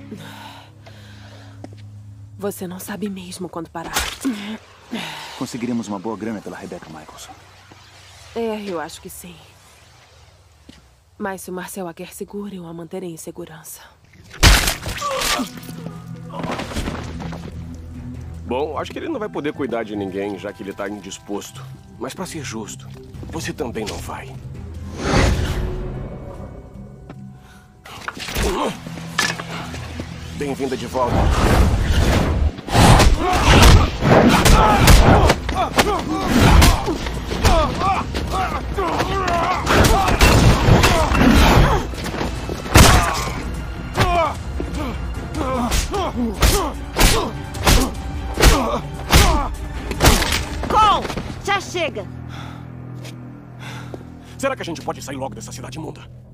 Você não sabe mesmo quando parar. Conseguiríamos uma boa grana pela Rebecca Michaels. É, eu acho que sim. Mas se o Marcel a quer segura, eu a manterei em segurança. Bom, acho que ele não vai poder cuidar de ninguém, já que ele tá indisposto. Mas pra ser justo, você também não vai. Bem-vinda de volta. Cole, já chega. Será que a gente pode sair logo dessa cidade imunda?